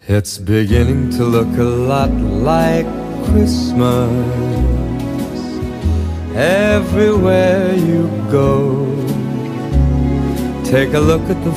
It's beginning to look a lot like Christmas everywhere you go. Take a look at the